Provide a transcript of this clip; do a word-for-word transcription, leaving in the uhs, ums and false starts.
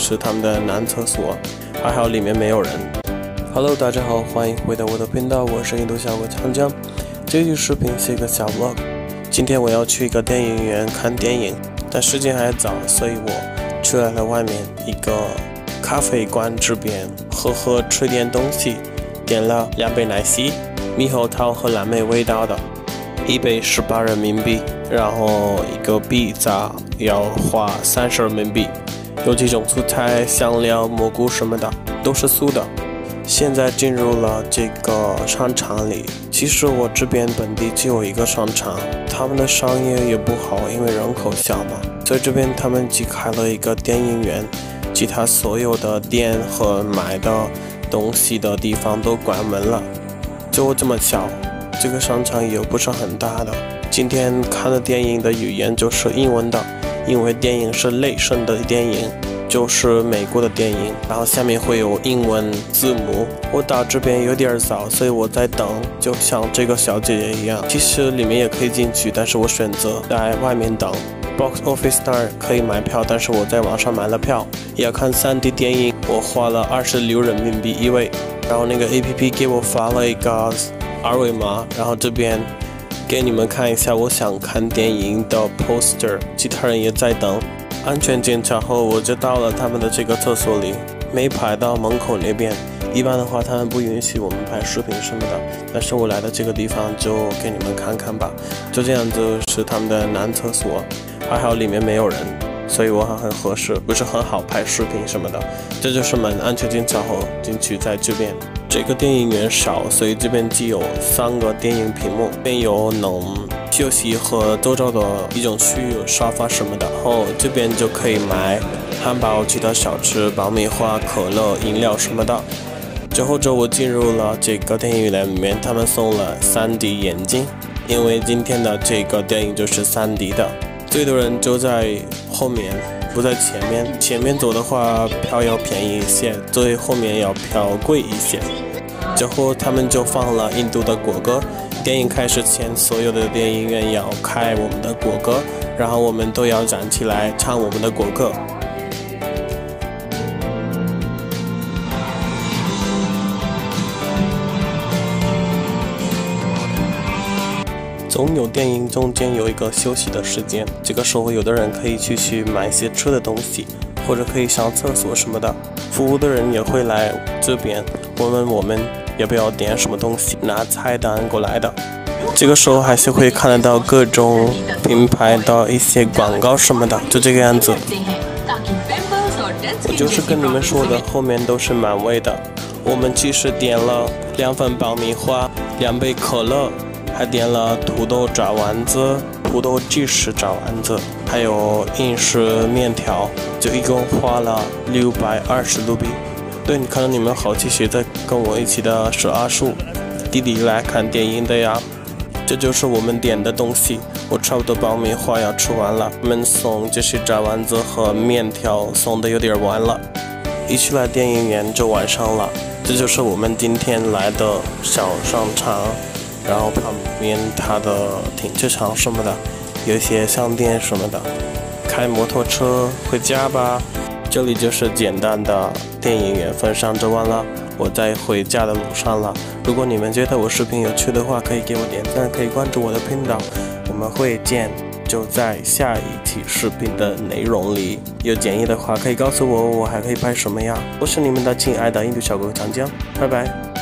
是他们的男厕所，还好里面没有人。Hello， 大家好，欢迎回到我的频道，我是印度小鬼长江。这期视频是一个小 vlog。今天我要去一个电影院看电影，但时间还早，所以我出来了外面一个咖啡馆这边喝喝吃点东西，点了两杯奶昔，猕猴桃和蓝莓味道的，一杯十八人民币，然后一个披萨要花三十人民币，有几种蔬菜、香料、蘑菇什么的，都是素的。现在进入了这个商场里，其实我这边本地只有一个商场，他们的商业也不好，因为人口小嘛，所以这边他们只开了一个电影院，其他所有的店和买的东西的地方都关门了。就这么巧，这个商场也不是很大的。今天看的电影的语言就是英文的，因为电影是雷神的电影，就是美国的电影，然后下面会有英文字母。我到这边有点早，所以我在等，就像这个小姐姐一样。其实里面也可以进去，但是我选择在外面等。Box Office 那儿可以买票，但是我在网上买了票。要看 三 D 电影，我花了二十六人民币一位。然后那个 A P P 给我发了一个二维码，然后这边给你们看一下我想看电影的 poster， 其他人也在等。安全检查后，我就到了他们的这个厕所里，没排到门口那边。一般的话，他们不允许我们拍视频什么的，但是我来的这个地方就给你们看看吧。就这样子是他们的男厕所，还好里面没有人，所以我还很合适，不是很好拍视频什么的。这就是门，安全检查后进去在这边。这个电影院少，所以这边只有三个电影屏幕，这边有能休息和周遭的一种区域，有沙发什么的。然后这边就可以买汉堡、其他小吃、爆米花、可乐、饮料什么的。之后就我进入了这个电影院里面，他们送了 三 D 眼镜，因为今天的这个电影就是 三 D 的。最多人就在后面，不在前面。前面走的话票要便宜一些，最后面要票贵一些。之后他们就放了印度的国歌，电影开始前所有的电影院要开我们的国歌，然后我们都要站起来唱我们的国歌。总有电影中间有一个休息的时间，这个时候有的人可以去去买些吃的东西，或者可以上厕所什么的。服务的人也会来这边问问我们要不要点什么东西，拿菜单过来的。这个时候还是会看得到各种品牌的一些广告什么的，就这个样子。我就是跟你们说的，后面都是满位的。我们其实点了两份爆米花，两杯可乐，还点了土豆炸丸子、土豆鸡翅炸丸子，还有英式面条，就一共花了六百二十卢比。对，可能你们好奇谁在跟我一起的是阿树弟弟来看电影的呀。这就是我们点的东西，我差不多爆米花要吃完了，我们送这些炸丸子和面条送的有点晚了，一起来电影院就晚上了。这就是我们今天来的小商场，然后旁边它的停车场什么的，有一些商店什么的。开摩托车回家吧。这里就是简单的电影院分享就完了，我在回家的路上了。如果你们觉得我视频有趣的话，可以给我点赞，可以关注我的频道。我们会见，就在下一期视频的内容里。有建议的话可以告诉我，我还可以拍什么呀？我是你们的亲爱的印度小狗长江，拜拜。